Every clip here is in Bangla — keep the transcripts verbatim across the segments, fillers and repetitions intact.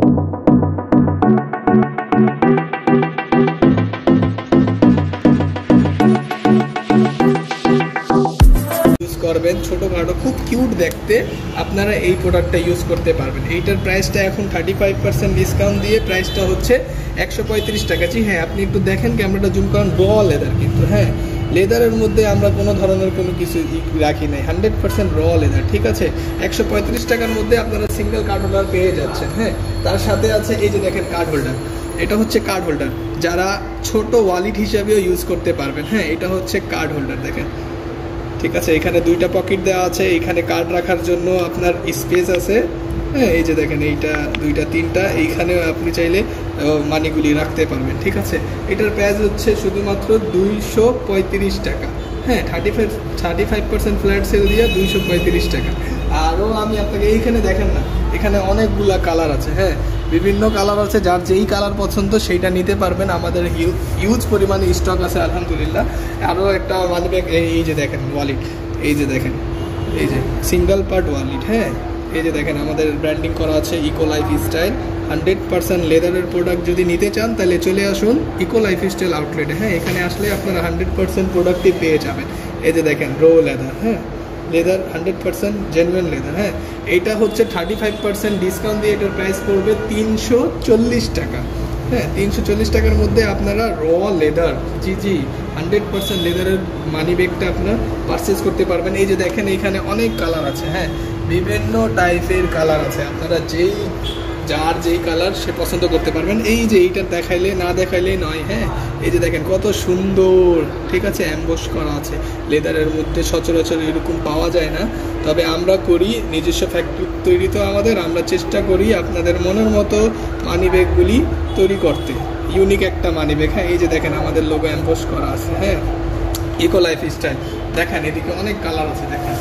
করবেন ছোটখাটো খুব কিউট দেখতে আপনারা এই প্রোডাক্টটা ইউজ করতে পারবেন। এইটার প্রাইসটা এখন থার্টি ফাইভ পার্সেন্ট ডিসকাউন্ট দিয়ে প্রাইসটা হচ্ছে একশো পঁয়ত্রিশ টাকা। জি হ্যাঁ, আপনি একটু দেখেন ক্যামেরাটা জুম করেন, র লেদার কিন্তু, হ্যাঁ লেদারের মধ্যে আমরা কোনো ধরনের কোনো কিছু রাখি নাই, হান্ড্রেড পার্সেন্ট র লেদার, ঠিক আছে। একশো পঁয়ত্রিশ টাকার মধ্যে আপনারা সিঙ্গেল কার্ড হোল্ডার পেয়ে যাচ্ছেন। হ্যাঁ, তার সাথে আছে এই যে দেখেন কার্ড হোল্ডার, এটা হচ্ছে কার্ড হোল্ডার, যারা ছোট ওয়ালেট হিসাবেও ইউজ করতে পারবেন। হ্যাঁ, এটা হচ্ছে কার্ড হোল্ডার দেখেন, ঠিক আছে। এখানে দুইটা পকেট দেওয়া আছে, এখানে কার্ড রাখার জন্য আপনার স্পেস আছে। হ্যাঁ, এই যে দেখেন এইটা দুইটা তিনটা, এইখানে আপনি চাইলে মানিগুলি রাখতে পারবেন, ঠিক আছে। এটার প্রাইস হচ্ছে শুধুমাত্র দুইশো পঁয়ত্রিশ টাকা। হ্যাঁ, thirty five thirty five percent flat sale দিয়ে দুইশো পঁয়ত্রিশ টাকা। আরও আমি আপনাকে এইখানে দেখেন না, এখানে অনেকগুলা কালার আছে। হ্যাঁ, বিভিন্ন কালার আছে, যার যেই কালার পছন্দ সেইটা নিতে পারবেন। আমাদের হিউজ পরিমাণে স্টক আছে আলহামদুলিল্লাহ। আরও একটা মানি ব্যাগ, এই যে দেখেন ওয়ালেট, এই যে দেখেন এই যে সিঙ্গেল পার্ট ওয়ালেট। হ্যাঁ, এই যে দেখেন আমাদের ব্র্যান্ডিং করা আছে eco lifestyle, hundred percent লেদারের প্রোডাক্ট যদি নিতে চান তাহলে চলে আসুন ইকো লাইফ স্টাইল আউটলেটে। হ্যাঁ, এখানে আসলে আপনারা হান্ড্রেড পার্সেন্ট প্রোডাক্টই পেয়ে যাবেন। এই যে দেখেন রো লেদার, হ্যাঁ leather hundred percent genuine leather. হ্যাঁ, এইটা হচ্ছে থার্টি ফাইভ পার্সেন্ট ডিসকাউন্ট দিয়ে এটার প্রাইস পড়বে তিনশো চল্লিশ টাকা। হ্যাঁ, তিনশো চল্লিশ টাকার মধ্যে আপনারা র লেদার, জি জি হান্ড্রেড পার্সেন্ট লেদারের মানি ব্যাগটা আপনার পারচেস করতে পারবেন। এই যে দেখেন এইখানে অনেক কালার আছে। হ্যাঁ, বিভিন্ন টাইপের কালার আছে, আপনারা যেই যার যেই কালার সে পছন্দ করতে পারবেন। এই যে এইটা দেখাইলে না দেখাইলেই নয়। হ্যাঁ, এই যে দেখেন কত সুন্দর, ঠিক আছে, অ্যাম্বস করা আছে। লেদারের মধ্যে সচরাচর এরকম পাওয়া যায় না, তবে আমরা করি নিজস্ব ফ্যাক্টরি তৈরি তো আমাদের, আমরা চেষ্টা করি আপনাদের মনের মতো মানি ব্যাগগুলি তৈরি করতে, ইউনিক একটা মানি ব্যাগ। হ্যাঁ, এই যে দেখেন আমাদের লোগো অ্যাম্বস করা আছে। হ্যাঁ, ইকো লাইফ স্টাইল দেখেন, এদিকে অনেক কালার আছে দেখেন।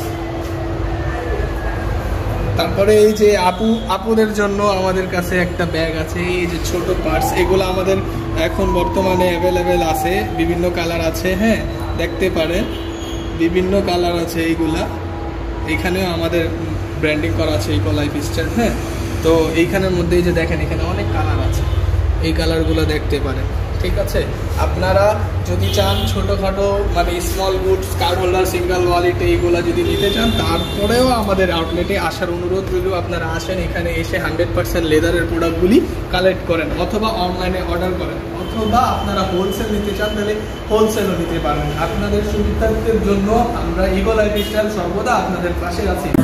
তারপরে এই যে আপু আপুদের জন্য আমাদের কাছে একটা ব্যাগ আছে, এই যে ছোট পার্টস, এগুলো আমাদের এখন বর্তমানে অ্যাভেলেবেল আছে, বিভিন্ন কালার আছে। হ্যাঁ, দেখতে পারেন বিভিন্ন কালার আছে এইগুলা, এইখানেও আমাদের ব্র্যান্ডিং করা আছে ইকো লাইফ স্টাইল। হ্যাঁ, তো এইখানের মধ্যে এই যে দেখেন এখানে অনেক কালার আছে, এই কালারগুলো দেখতে পারেন, ঠিক আছে। আপনারা যদি চান ছোটোখাটো মানে small goods, card holder, single wallet এইগুলো যদি নিতে চান, তারপরেও আমাদের আউটলেটে আসার অনুরোধ রইল। আপনারা আসেন, এখানে এসে হান্ড্রেড পার্সেন্ট লেদারের প্রোডাক্টগুলি কালেক্ট করেন, অথবা অনলাইনে অর্ডার করেন, অথবা আপনারা হোলসেল নিতে চান তাহলে হোলসেলও নিতে পারেন। আপনাদের সুবিধার্থের জন্য আমরা ইকো লাইফ স্টাইল সর্বদা আপনাদের পাশে আছি।